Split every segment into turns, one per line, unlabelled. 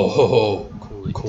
Oh, cool.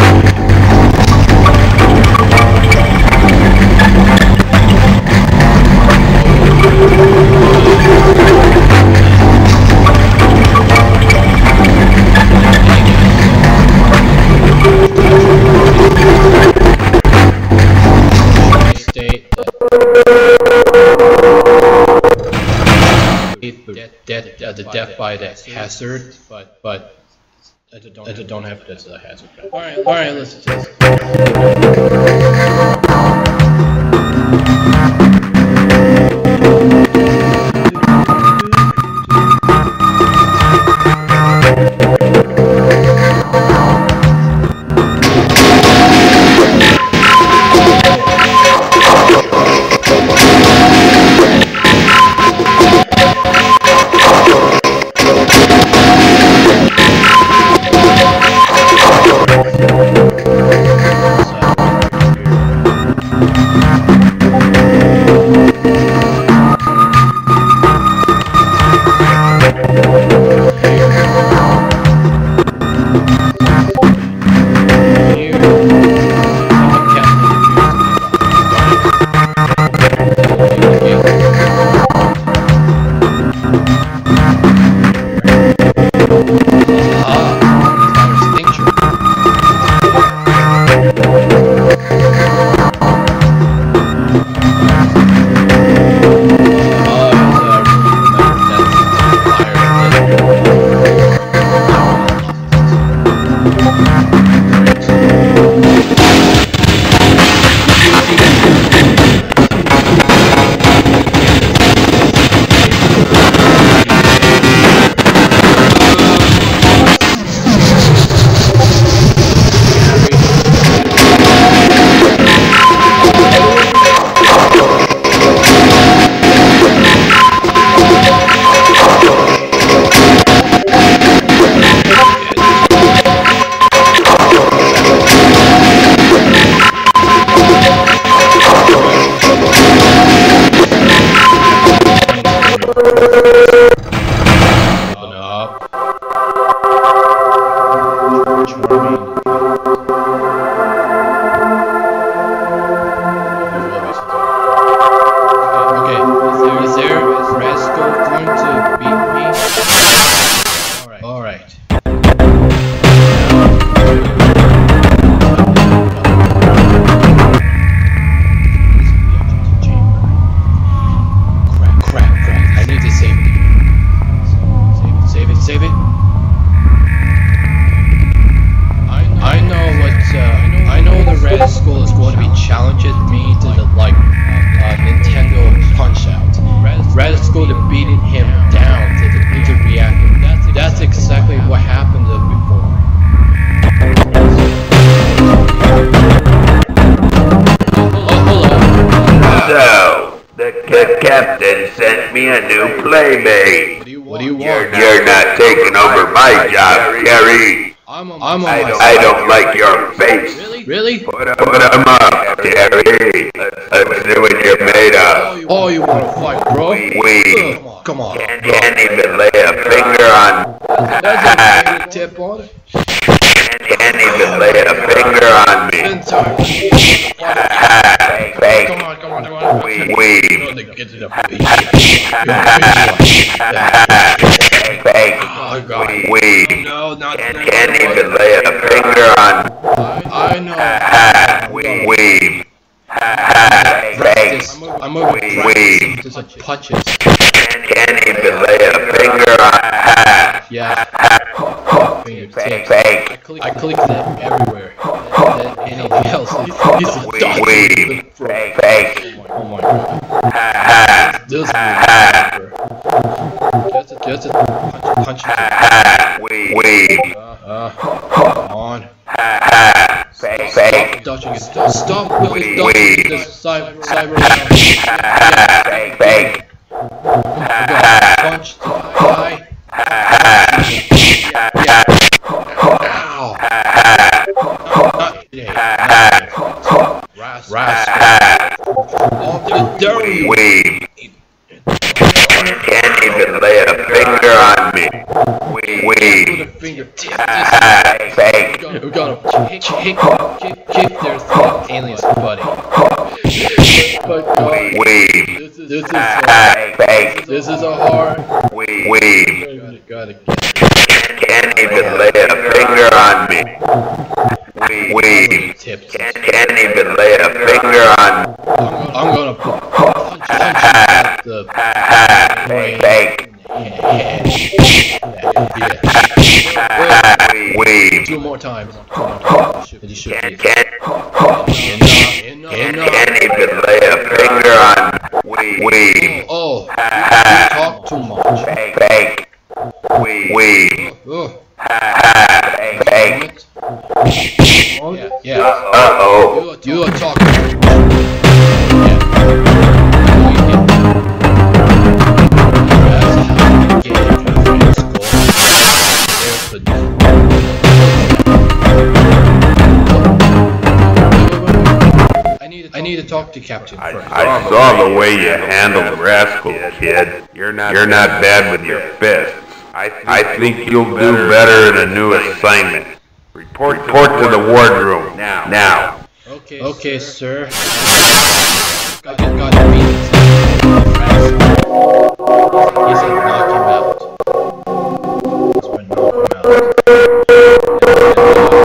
The death by the hazard, but I don't have this hazard. Alright, let's do this.
Captain sent me a new playmate. What do you want? You're not taking over my job, Gary. I don't like your face.
Really?
Put 'em up, Gary. Let's see what you're made of.
Oh, you want to fight, bro? Come on.
Can't even lay a finger on.
That's a tip on it.
Can't even lay a finger on me. Fake.
Come on.
Weave. Fake.
Oh, God.
Weave.
No, not
Can't even lay a finger on.
I know.
Weave. Fake.
I'm over
Weave.
Just like punches.
Can't even lay a finger on.
Yeah.
Fake.
I clicked it everywhere. Anything else? He's a dog.
Fake.
Oh my god. This is just a punch.
Weave.
On.
Fake.
Stop dodging it. Stop dodging this cyber.
Fake.
Punch the guy. Yeah. Ow. Not today. Rascal. Oh, dirty.
Weave. Can't even lay a finger on me. Weave.
Finger tip.
Fake.
We're gonna kick their aliens, buddy. But
Weave.
this is
Fake.
this is a hard.
Weave.
Gotta
Can't even lay a finger on me. Weave. Can't even lay a finger on me.
I'm gonna punch the
Fake. Weave.
Two more times.
Can't even lay a finger on Weave.
Oh, you talk too much.
Fake. Weave.
Oh.
Fake.
Yeah.
Uh-oh.
You are talking. I need to talk to Captain first.
I saw the way you handled the rascal, kid. You're not bad with your fists. I think you'll do better in a new assignment. Report to the wardroom now.
Okay, sir. Got to beat it. He said knock him out. That's when knock him out.